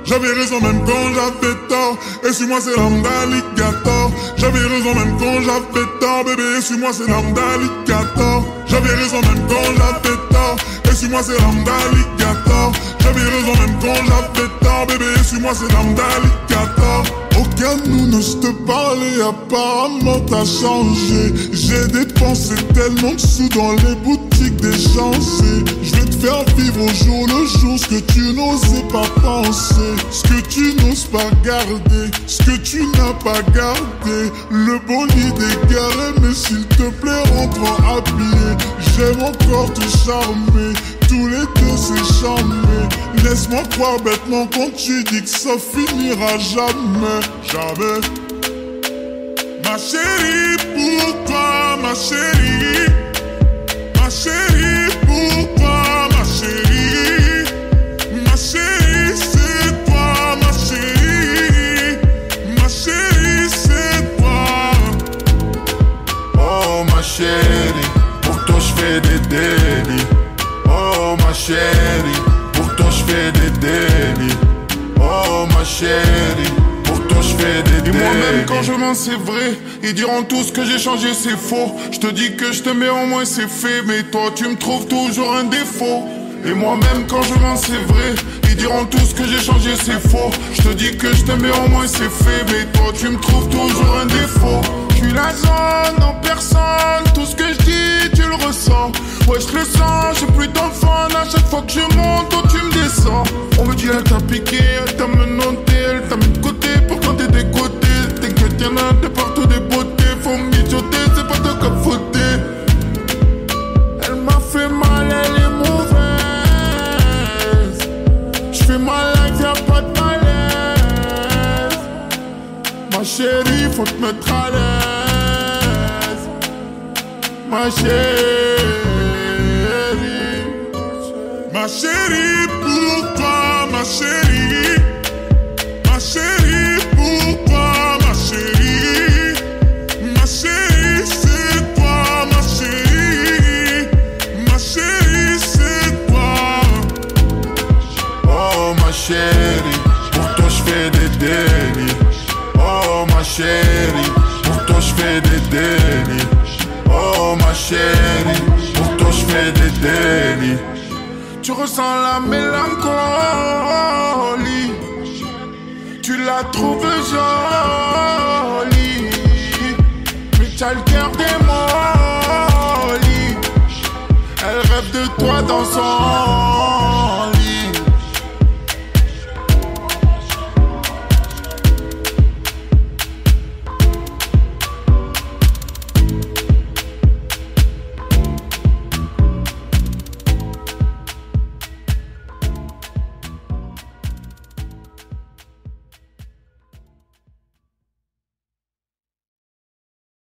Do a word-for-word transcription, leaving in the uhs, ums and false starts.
J'avais raison même quand j'avais tort. Et suis-moi c'est l'âme d'alligator. J'avais raison même quand j'avais tort. Bébé et suis-moi c'est l'âme d'alligator. J'avais raison même quand j'avais tort. Et suis-moi c'est l'âme d'alligator. J'avais raison même quand j'avais tort. Bébé et suis-moi c'est l'âme d'alligator. Aucun de nous ne te parlait, apparemment t'as changé. J'ai dépensé tellement de sous dans les boutiques d'échanger. Je vais te faire vivre au jour le jour ce que tu n'osais pas penser, ce que tu n'oses pas garder, ce que tu n'as pas gardé. Le bolide est garé, mais s'il te plaît rentre à pied. J'aime encore te charmer, tous les deux c'est charmé. Laisse-moi croire bêtement quand tu dis que ça finira jamais. Jamais. Ma chérie, pour toi, ma chérie. Ma chérie, pour toi, ma chérie. Ma chérie, c'est toi, ma chérie. Ma chérie, c'est toi. Oh ma chérie, pour toi je fais des délits. Oh ma chérie, pour toi je fais des délits. Oh ma chérie, pour toi je fais des délits. Et moi-même quand je mens c'est vrai. Ils diront tous que j'ai changé c'est faux. Je te dis que je t'aimais au moins c'est fait. Mais toi tu me trouves toujours un défaut. Et moi-même quand je mens c'est vrai. Ils diront tous que j'ai changé c'est faux. Je te dis que je t'aimais au moins c'est fait. Mais toi tu me trouves toujours un défaut. Je suis la zone en personne. Tout ce que je dis tu le ressens. Ouais je le sens, j'ai plus d'enfants. À chaque fois que je monte, toi tu me descends. On me dit elle t'a piqué, elle t'a menotté, elle t'a mis de côté pour quand t'es décoté. T'inquiète y'en a de partout des beautés. Faut mijoter, c'est pas de capoter. Elle m'a fait mal, elle est mauvaise. J'fais ma life, y'a pas de malaise. Ma chérie, faut te mettre à l'aise. Ma chérie. Ma chérie, pour toi, ma chérie. Ma chérie, pour toi, ma chérie. Ma chérie, c'est toi, ma chérie. Ma chérie, c'est toi. Oh ma chérie, pour toi je fais des délits. Oh ma chérie, pour toi je fais des délits. Oh ma chérie, pour toi je fais des délits. Tu ressens la mélancolie. Tu la trouves jolie. Mais t'as le cœur démoli. Elle rêve de toi dans son